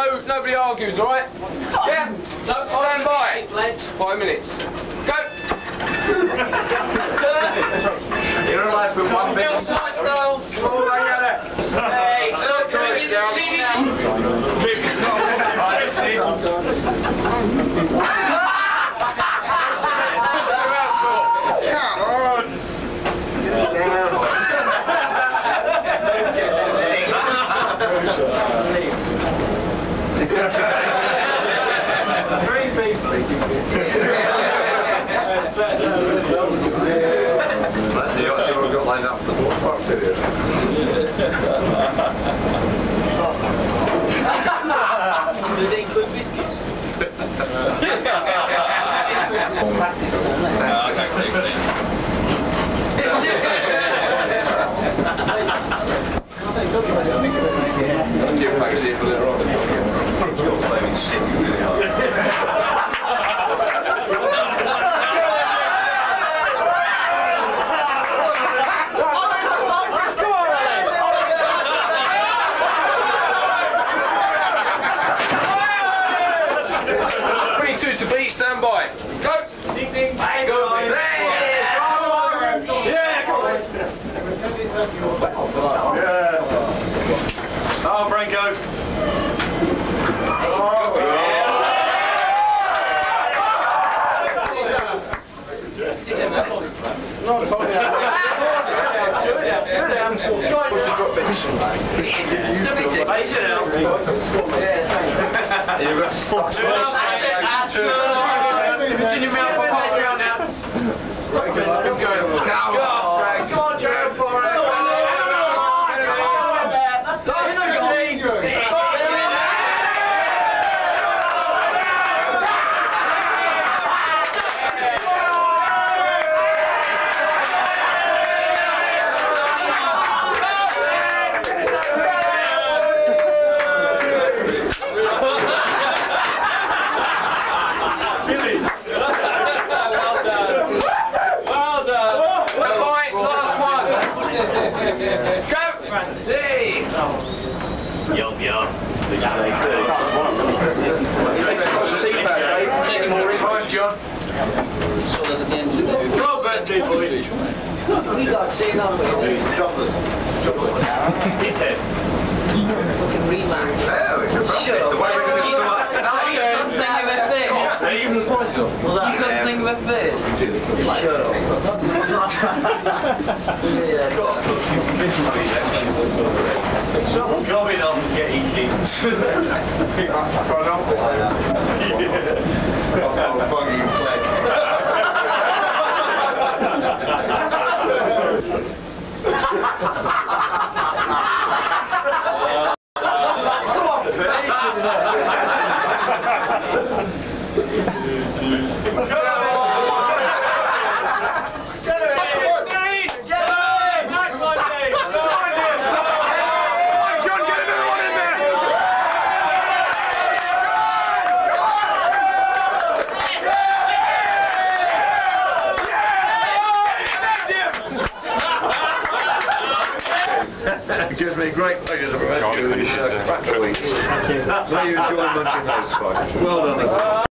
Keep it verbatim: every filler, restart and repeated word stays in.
no, nobody argues, all right? Yeah. No, stand by. Five minutes. Go. You're alive with one bit. Nice style. Oh, I got it. Hey, so Biscuit's not Come on. Three people eating biscuit. Let's see what we've got lined up for the board park to do. Does it include biscuits? twenty-two to beat, stand by. Go! Ding ding, bang, Go! bang. Yeah! Yeah, come on. Yeah. Oh, Branko. Oh, not talking about what's the drop bench? Base it out. It's in your mouth. I'll pop it down now. Stop it. Go. Go on, Frank. Go on, go for it. That's no good. Go! Hey! Yum yum. Take more in mind, John. So that at the end of the day, Go on, Ben, people. we got seen on with it. Chocolate. Chocolate. Hit him. Fucking rematch. Shut up. You couldn't think of a face. Shut up. Someone going on and get eating. Fucking flag. It gives me great pleasure to present you with uh, cracker wheats. May you enjoy munching those, Spike. Well done.